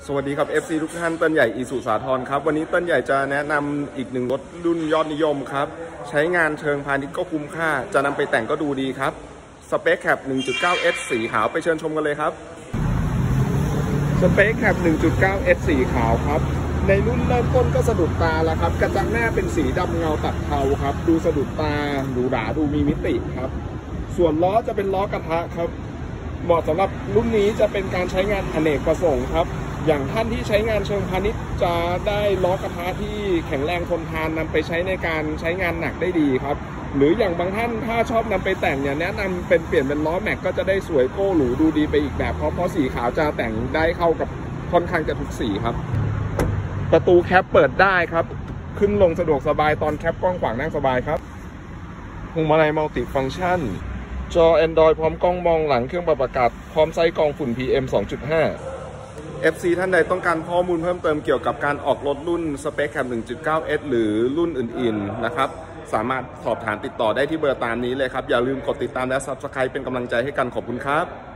สวัสดีครับ FC ทุกท่านเติ้ลใหญ่อีสุสาธรครับวันนี้เติ้ลใหญ่จะแนะนำอีกหนึ่งรถรุ่นยอดนิยมครับใช้งานเชิงพาณิชย์ก็คุ้มค่าจะนำไปแต่งก็ดูดีครับสเปคแคป 1.9S สีขาวไปเชิญชมกันเลยครับสเปคแคป 1.9S สีขาวครับในรุ่นเริ่มต้นก็สะดุดตาแล้วครับกระจังหน้าเป็นสีดำเงาตัดเทาครับดูสะดุดตาดูหราดูมีมิติครับส่วนล้อจะเป็นล้อกระทะครับเหมาะสำหรับรุ่นนี้จะเป็นการใช้งานอเนกประสงค์ครับอย่างท่านที่ใช้งานเชิงพาณิชย์จะได้ล้อกระทะที่แข็งแรงทนทานนำไปใช้ในการใช้งานหนักได้ดีครับหรืออย่างบางท่านถ้าชอบนำไปแต่งเนี่ยแนะนำเป็นเปลี่ยนเป็นล้อแม็กก็จะได้สวยโก้หรูดูดีไปอีกแบบเพราะสีขาวจะแต่งได้เข้ากับค่อนข้างจะทุกสีครับประตูแคปเปิดได้ครับขึ้นลงสะดวกสบายตอนแคปกว้างขวางนั่งสบายครับพวงมาลัยมัลติฟังก์ชันจอ Android พร้อมกล้องมองหลังเครื่องปรับอากาศพร้อมไซส์กรองฝุ่น PM 2.5 FC ท่านใดต้องการข้อมูลเพิ่มเติมเกี่ยวกับการออกรถรุ่น Space Cab 1.9S หรือรุ่นอื่นๆนะครับสามารถสอบถามติดต่อได้ที่เบอร์ตามนี้เลยครับอย่าลืมกดติดตามและ Subscribe เป็นกำลังใจให้กันขอบคุณครับ